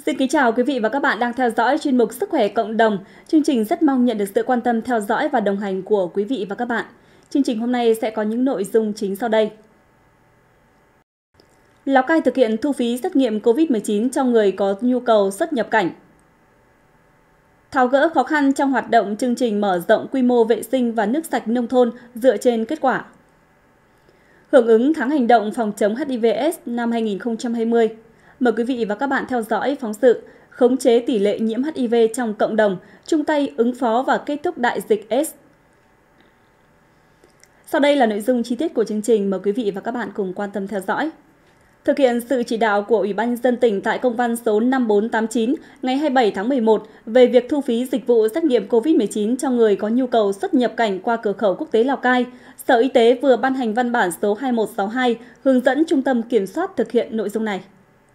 Xin kính chào quý vị và các bạn đang theo dõi chuyên mục Sức khỏe cộng đồng. Chương trình rất mong nhận được sự quan tâm theo dõi và đồng hành của quý vị và các bạn. Chương trình hôm nay sẽ có những nội dung chính sau đây. Lào Cai thực hiện thu phí xét nghiệm COVID-19 cho người có nhu cầu xuất nhập cảnh. Tháo gỡ khó khăn trong hoạt động chương trình mở rộng quy mô vệ sinh và nước sạch nông thôn dựa trên kết quả. Hưởng ứng tháng hành động phòng chống HIV/AIDS năm 2020. Mời quý vị và các bạn theo dõi phóng sự khống chế tỷ lệ nhiễm HIV trong cộng đồng, chung tay ứng phó và kết thúc đại dịch AIDS. Sau đây là nội dung chi tiết của chương trình, mời quý vị và các bạn cùng quan tâm theo dõi. Thực hiện sự chỉ đạo của Ủy ban nhân dân tỉnh tại công văn số 5489 ngày 27 tháng 11 về việc thu phí dịch vụ xét nghiệm COVID-19 cho người có nhu cầu xuất nhập cảnh qua cửa khẩu quốc tế Lào Cai, Sở Y tế vừa ban hành văn bản số 2162 hướng dẫn trung tâm kiểm soát thực hiện nội dung này.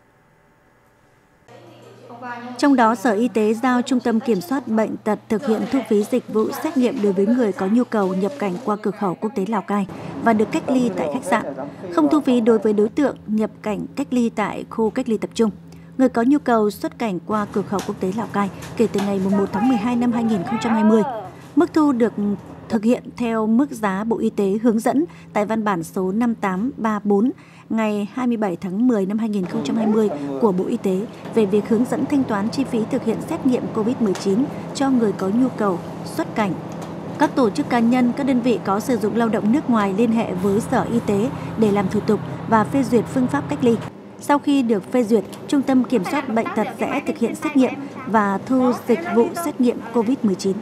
Trong đó, Sở Y tế giao Trung tâm Kiểm soát Bệnh tật thực hiện thu phí dịch vụ xét nghiệm đối với người có nhu cầu nhập cảnh qua cửa khẩu quốc tế Lào Cai và được cách ly tại khách sạn, không thu phí đối với đối tượng nhập cảnh cách ly tại khu cách ly tập trung. Người có nhu cầu xuất cảnh qua cửa khẩu quốc tế Lào Cai kể từ ngày 1 tháng 12 năm 2020. Mức thu được thực hiện theo mức giá Bộ Y tế hướng dẫn tại văn bản số 5834 ngày 27 tháng 10 năm 2020 của Bộ Y tế về việc hướng dẫn thanh toán chi phí thực hiện xét nghiệm COVID-19 cho người có nhu cầu xuất cảnh. Các tổ chức cá nhân, các đơn vị có sử dụng lao động nước ngoài liên hệ với Sở Y tế để làm thủ tục và phê duyệt phương pháp cách ly. Sau khi được phê duyệt, Trung tâm Kiểm soát Bệnh tật sẽ thực hiện xét nghiệm và thu dịch vụ xét nghiệm COVID-19.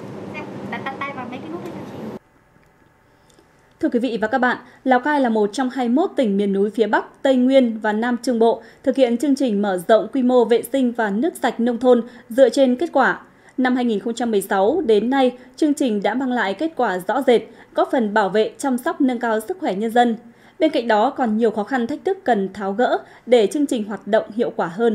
Thưa quý vị và các bạn, Lào Cai là một trong 21 tỉnh miền núi phía Bắc, Tây Nguyên và Nam Trung Bộ thực hiện chương trình mở rộng quy mô vệ sinh và nước sạch nông thôn dựa trên kết quả. Năm 2016 đến nay, chương trình đã mang lại kết quả rõ rệt, góp phần bảo vệ, chăm sóc, nâng cao sức khỏe nhân dân. Bên cạnh đó còn nhiều khó khăn thách thức cần tháo gỡ để chương trình hoạt động hiệu quả hơn.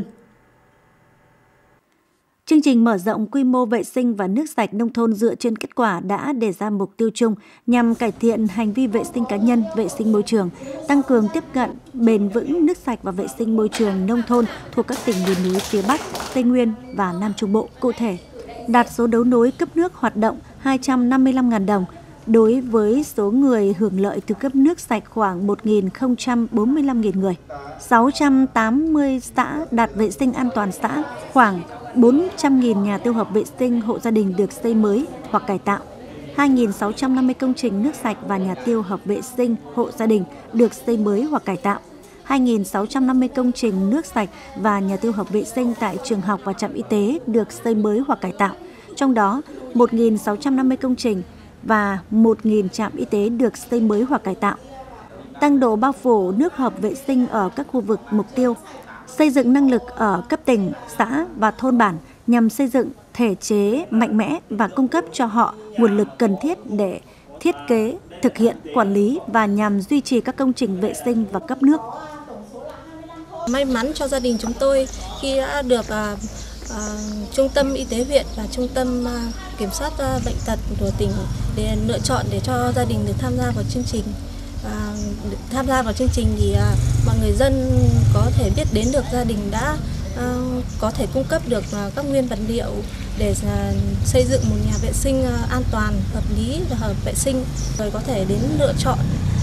Chương trình mở rộng quy mô vệ sinh và nước sạch nông thôn dựa trên kết quả đã đề ra mục tiêu chung nhằm cải thiện hành vi vệ sinh cá nhân, vệ sinh môi trường, tăng cường tiếp cận bền vững nước sạch và vệ sinh môi trường nông thôn thuộc các tỉnh miền núi phía Bắc, Tây Nguyên và Nam Trung Bộ. Cụ thể, đạt số đấu nối cấp nước hoạt động 255.000 đồng, đối với số người hưởng lợi từ cấp nước sạch khoảng 1.045.000 người. 680 xã đạt vệ sinh an toàn xã, khoảng 400.000 nhà tiêu hợp vệ sinh hộ gia đình được xây mới hoặc cải tạo. 2.650 công trình nước sạch và nhà tiêu hợp vệ sinh hộ gia đình được xây mới hoặc cải tạo. 2.650 công trình nước sạch và nhà tiêu hợp vệ sinh tại trường học và trạm y tế được xây mới hoặc cải tạo. Trong đó, 1.650 công trình và 1.000 trạm y tế được xây mới hoặc cải tạo. Tăng độ bao phủ nước hợp vệ sinh ở các khu vực mục tiêu. Xây dựng năng lực ở cấp tỉnh, xã và thôn bản nhằm xây dựng thể chế mạnh mẽ và cung cấp cho họ nguồn lực cần thiết để thiết kế, thực hiện, quản lý và nhằm duy trì các công trình vệ sinh và cấp nước. May mắn cho gia đình chúng tôi khi đã được Trung tâm Y tế huyện và Trung tâm Kiểm soát Bệnh tật của tỉnh để lựa chọn để cho gia đình được tham gia vào chương trình. Tham gia vào chương trình thì mọi người dân có thể biết đến được gia đình đã có thể cung cấp được các nguyên vật liệu để xây dựng một nhà vệ sinh an toàn, hợp lý và hợp vệ sinh, rồi có thể đến lựa chọn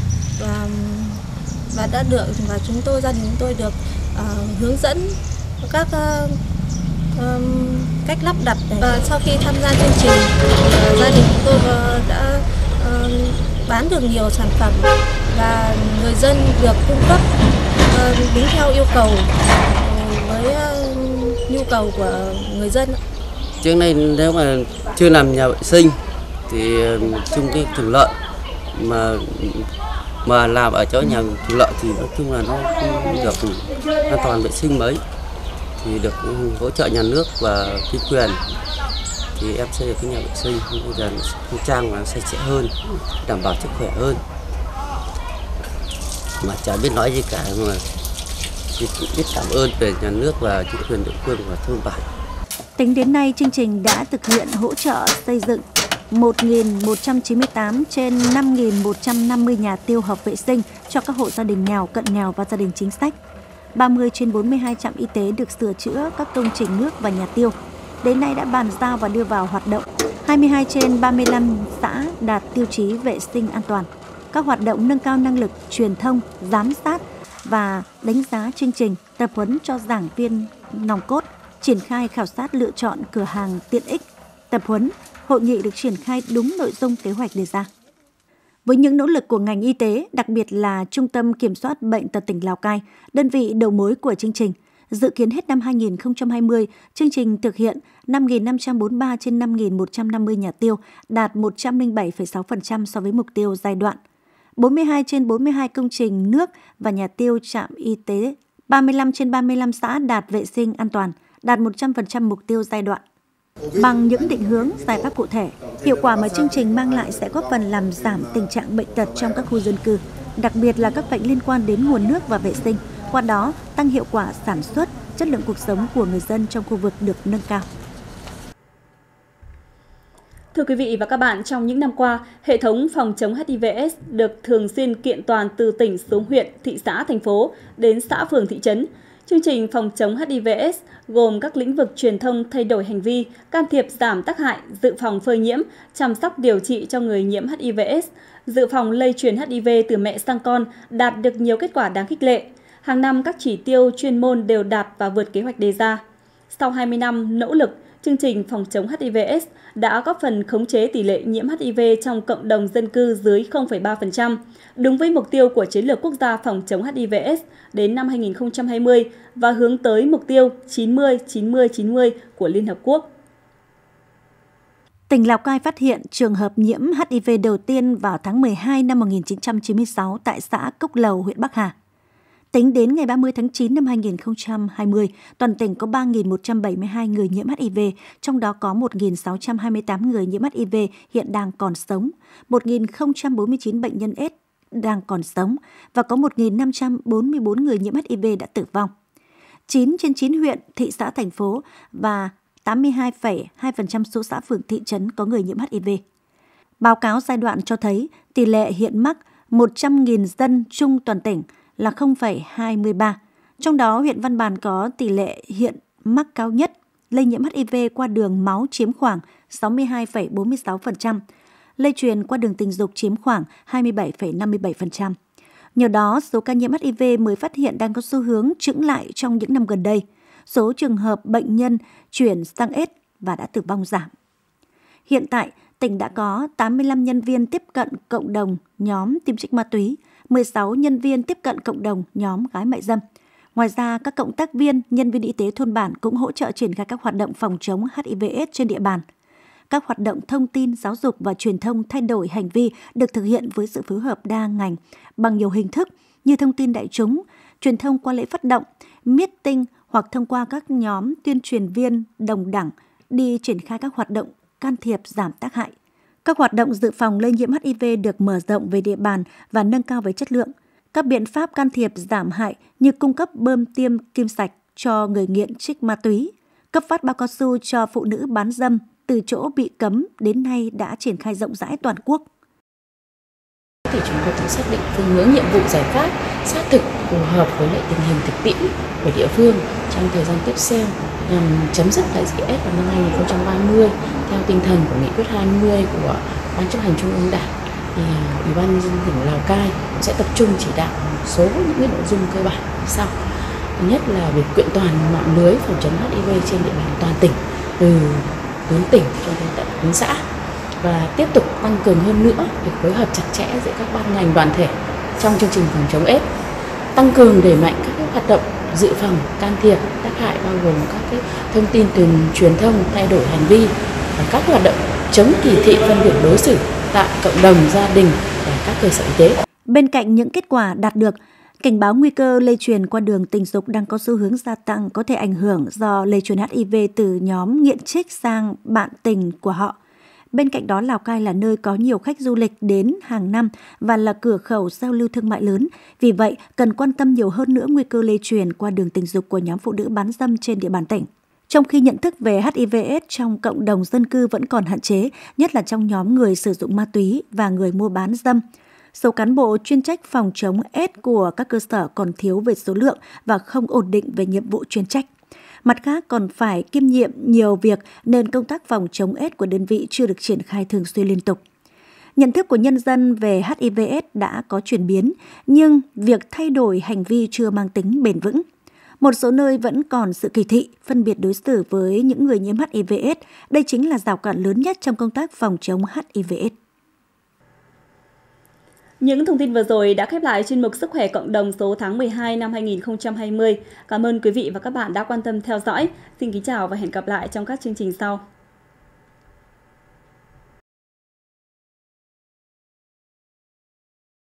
và đã được và gia đình chúng tôi được hướng dẫn các cách lắp đặt. Và sau khi tham gia chương trình, gia đình chúng tôi đã bán được nhiều sản phẩm và người dân được cung cấp đúng theo yêu cầu với nhu cầu của người dân. Trước đây nếu mà chưa làm nhà vệ sinh thì chung cái thủy lợi mà làm ở chỗ nhà thủy lợi thì nói chung là nó không được an toàn vệ sinh mấy, thì được hỗ trợ nhà nước và chính quyền thì em xây được cái nhà vệ sinh bây giờ nó trang và sạch sẽ hơn, đảm bảo sức khỏe hơn. Mà chả biết nói gì cả, mà chỉ biết cảm ơn về nhà nước và chính quyền địa phương và thôn bản. Tính đến nay, chương trình đã thực hiện hỗ trợ xây dựng 1.198 trên 5.150 nhà tiêu hợp vệ sinh cho các hộ gia đình nghèo, cận nghèo và gia đình chính sách. 30 trên 42 trạm y tế được sửa chữa các công trình nước và nhà tiêu. Đến nay đã bàn giao và đưa vào hoạt động. 22 trên 35 xã đạt tiêu chí vệ sinh an toàn. Các hoạt động nâng cao năng lực truyền thông, giám sát và đánh giá chương trình, tập huấn cho giảng viên nòng cốt, triển khai khảo sát lựa chọn cửa hàng tiện ích, tập huấn, hội nghị được triển khai đúng nội dung kế hoạch đề ra. Với những nỗ lực của ngành y tế, đặc biệt là Trung tâm Kiểm soát Bệnh tật tỉnh Lào Cai, đơn vị đầu mối của chương trình, dự kiến hết năm 2020, chương trình thực hiện 5.543 trên 5.150 nhà tiêu, đạt 107,6% so với mục tiêu giai đoạn. 42 trên 42 công trình nước và nhà tiêu trạm y tế, 35 trên 35 xã đạt vệ sinh an toàn, đạt 100% mục tiêu giai đoạn. Bằng những định hướng, giải pháp cụ thể, hiệu quả mà chương trình mang lại sẽ góp phần làm giảm tình trạng bệnh tật trong các khu dân cư, đặc biệt là các bệnh liên quan đến nguồn nước và vệ sinh, qua đó tăng hiệu quả sản xuất, chất lượng cuộc sống của người dân trong khu vực được nâng cao. Thưa quý vị và các bạn, trong những năm qua, hệ thống phòng chống HIV/AIDS được thường xuyên kiện toàn từ tỉnh xuống huyện, thị xã, thành phố đến xã, phường, thị trấn. Chương trình phòng chống HIV/AIDS gồm các lĩnh vực truyền thông thay đổi hành vi, can thiệp giảm tác hại, dự phòng phơi nhiễm, chăm sóc điều trị cho người nhiễm HIV/AIDS, dự phòng lây truyền HIV từ mẹ sang con đạt được nhiều kết quả đáng khích lệ. Hàng năm các chỉ tiêu chuyên môn đều đạt và vượt kế hoạch đề ra. Sau 20 năm nỗ lực, chương trình phòng chống HIV/AIDS đã góp phần khống chế tỷ lệ nhiễm HIV trong cộng đồng dân cư dưới 0,3%, đúng với mục tiêu của Chiến lược Quốc gia phòng chống HIV/AIDS đến năm 2020 và hướng tới mục tiêu 90-90-90 của Liên Hợp Quốc. Tỉnh Lào Cai phát hiện trường hợp nhiễm HIV đầu tiên vào tháng 12 năm 1996 tại xã Cốc Lầu, huyện Bắc Hà. Tính đến ngày 30 tháng 9 năm 2020, toàn tỉnh có 3.172 người nhiễm HIV, trong đó có 1.628 người nhiễm HIV hiện đang còn sống, 1.049 bệnh nhân AIDS đang còn sống và có 1.544 người nhiễm HIV đã tử vong. 9 trên 9 huyện, thị xã, thành phố và 82,2% số xã, phường, thị trấn có người nhiễm HIV. Báo cáo giai đoạn cho thấy tỷ lệ hiện mắc 100.000 dân chung toàn tỉnh là 0,23. Trong đó, huyện Văn Bàn có tỷ lệ hiện mắc cao nhất, lây nhiễm HIV qua đường máu chiếm khoảng 62,46%, lây truyền qua đường tình dục chiếm khoảng 27,57%. Nhờ đó, số ca nhiễm HIV mới phát hiện đang có xu hướng chững lại trong những năm gần đây. Số trường hợp bệnh nhân chuyển sang AIDS và đã tử vong giảm. Hiện tại, tỉnh đã có 85 nhân viên tiếp cận cộng đồng nhóm tiêm trích ma túy, 16 nhân viên tiếp cận cộng đồng nhóm gái mại dâm. Ngoài ra, các cộng tác viên, nhân viên y tế thôn bản cũng hỗ trợ triển khai các hoạt động phòng chống HIV/AIDS trên địa bàn. Các hoạt động thông tin, giáo dục và truyền thông thay đổi hành vi được thực hiện với sự phối hợp đa ngành bằng nhiều hình thức như thông tin đại chúng, truyền thông qua lễ phát động, meeting hoặc thông qua các nhóm tuyên truyền viên đồng đẳng đi triển khai các hoạt động can thiệp giảm tác hại. Các hoạt động dự phòng lây nhiễm HIV được mở rộng về địa bàn và nâng cao về chất lượng. Các biện pháp can thiệp giảm hại như cung cấp bơm tiêm kim sạch cho người nghiện trích ma túy, cấp phát bao cao su cho phụ nữ bán dâm từ chỗ bị cấm đến nay đã triển khai rộng rãi toàn quốc. Thì chúng tôi cũng xác định phương hướng, nhiệm vụ, giải pháp xác thực phù hợp với lại tình hình thực tiễn của địa phương trong thời gian tiếp theo nhằm chấm dứt đại dịch AIDS vào năm 2030 theo tinh thần của nghị quyết 20 của Ban chấp hành Trung ương Đảng. Thì Ủy ban nhân dân tỉnh Lào Cai sẽ tập trung chỉ đạo một số những cái nội dung cơ bản như sau. Thứ nhất là việc kiện toàn mạng lưới phòng chống HIV trên địa bàn toàn tỉnh, từ tuyến tỉnh cho đến tận tuyến xã, và tiếp tục tăng cường hơn nữa việc phối hợp chặt chẽ giữa các ban ngành đoàn thể trong chương trình phòng chống AIDS, tăng cường đẩy mạnh các hoạt động dự phòng, can thiệp tác hại bao gồm các cái thông tin truyền thông thay đổi hành vi và các hoạt động chống kỳ thị phân biệt đối xử tại cộng đồng, gia đình và các cơ sở y tế. Bên cạnh những kết quả đạt được, cảnh báo nguy cơ lây truyền qua đường tình dục đang có xu hướng gia tăng, có thể ảnh hưởng do lây truyền HIV từ nhóm nghiện trích sang bạn tình của họ. Bên cạnh đó, Lào Cai là nơi có nhiều khách du lịch đến hàng năm và là cửa khẩu giao lưu thương mại lớn. Vì vậy, cần quan tâm nhiều hơn nữa nguy cơ lây truyền qua đường tình dục của nhóm phụ nữ bán dâm trên địa bàn tỉnh. Trong khi nhận thức về HIV/AIDS trong cộng đồng dân cư vẫn còn hạn chế, nhất là trong nhóm người sử dụng ma túy và người mua bán dâm. số cán bộ chuyên trách phòng chống AIDS của các cơ sở còn thiếu về số lượng và không ổn định về nhiệm vụ chuyên trách. Mặt khác còn phải kiêm nhiệm nhiều việc nên công tác phòng chống AIDS của đơn vị chưa được triển khai thường xuyên liên tục. Nhận thức của nhân dân về HIV/AIDS đã có chuyển biến, nhưng việc thay đổi hành vi chưa mang tính bền vững. Một số nơi vẫn còn sự kỳ thị, phân biệt đối xử với những người nhiễm HIV/AIDS. Đây chính là rào cản lớn nhất trong công tác phòng chống HIV/AIDS. Những thông tin vừa rồi đã khép lại chuyên mục Sức khỏe cộng đồng số tháng 12 năm 2020. Cảm ơn quý vị và các bạn đã quan tâm theo dõi. Xin kính chào và hẹn gặp lại trong các chương trình sau.